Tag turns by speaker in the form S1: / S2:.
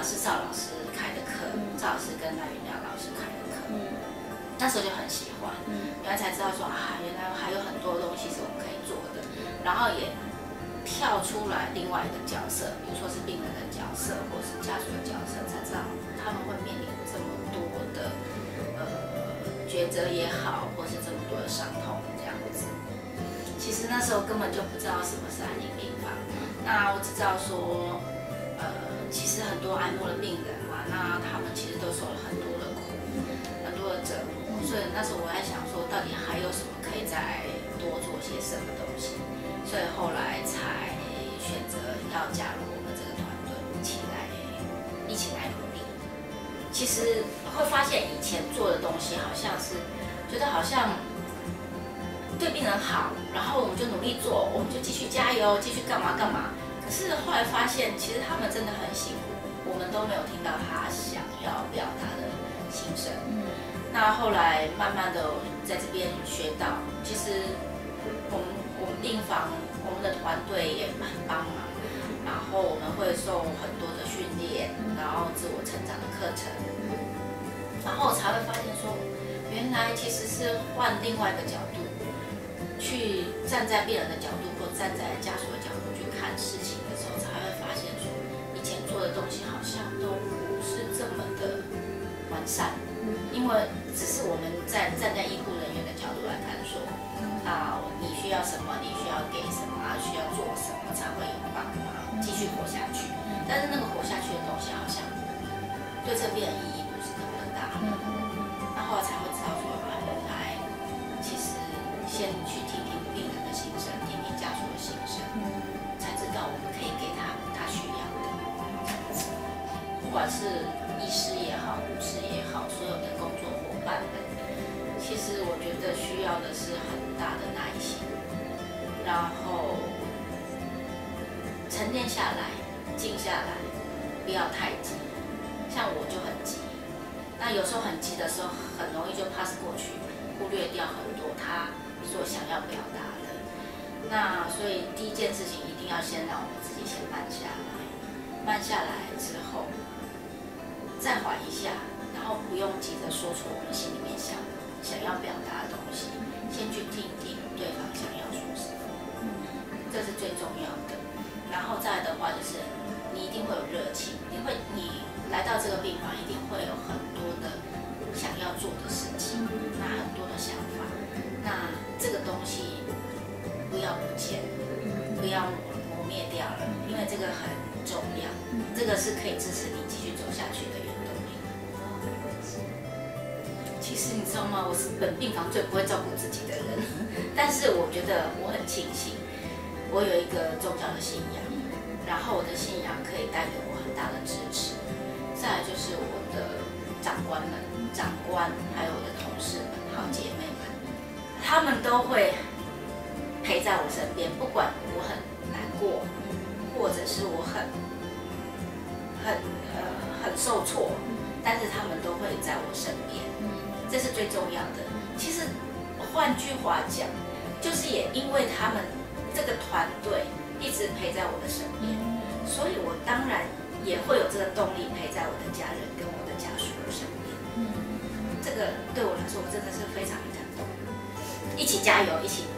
S1: 是赵老师开的课，赵老师跟赖云亮老师开的课，那时候就很喜欢，原来才知道说啊，原来还有很多东西是我们可以做的，然后也跳出来另外一个角色，比如说是病人的角色，或是家属的角色，才知道他们会面临这么多的抉择也好，或是这么多的伤痛这样子。其实那时候根本就不知道什么是安宁病房，那我只知道说，其实很多癌末的病人嘛，那他们其实都受了很多的苦，很多的折磨，所以那时候我在想说，到底还有什么可以再多做些什么东西，所以后来才选择要加入我们这个团队，一起来努力。其实会发现以前做的东西好像是觉得好像对病人好，然后我们就努力做，我们就继续加油，继续干嘛干嘛。可是后来发现，其实他们真的很辛苦，我们都没有听到他想要表达的心声。那后来慢慢的在这边学到，其实我们病房，我们的团队也很帮忙，然后我们会受很多的训练，然后自我成长的课程，然后才会发现说，原来其实是换另外一个角度。去站在病人的角度，或站在家属的角度去看事情的时候，才会发现说，以前做的东西好像都不是这么的完善。因为只是我们站在医护人员的角度来看说，啊，你需要什么，你需要给什么，需要做什么才会有帮忙继续活下去。但是那个活下去的东西好像对这病人意义不是那么的大。那后来才会知道说，原来其实先去听听病人的心声，听听家属的心声，才知道我们可以给他需要的。不管是医师也好，护士也好，所有的工作伙伴们，其实我觉得需要的是很大的耐心，然后沉淀下来，静下来，不要太急。像我就很急，那有时候很急的时候，很容易就 pass 过去，忽略掉很多他所想要表达的。那所以第一件事情一定要先让我们自己先慢下来，慢下来之后再缓一下，然后不用急着说出我们心里面想要表达的东西，先去听听对方想要说什么，这是最重要的。然后再来的话就是你一定会有热情，你来到这个病房一定会有很多的想要做的事情，那很多的想法，那这个东西不要不见，不要磨灭掉了，因为这个很重要，这个是可以支持你继续走下去的原动力。其实你知道吗？我是本病房最不会照顾自己的人，但是我觉得我很庆幸，我有一个宗教的信仰，然后我的信仰可以带给我很大的支持。再来就是我的长官还有我的同事们、好姐妹们，他们都会陪在我身边，不管我很难过，或者是我很受挫，但是他们都会在我身边，这是最重要的。其实换句话讲，就是也因为他们这个团队一直陪在我的身边，所以我当然也会有这个动力陪在我的家人跟我的家属身边。这个对我来说，我真的是非常感动。一起加油，一起努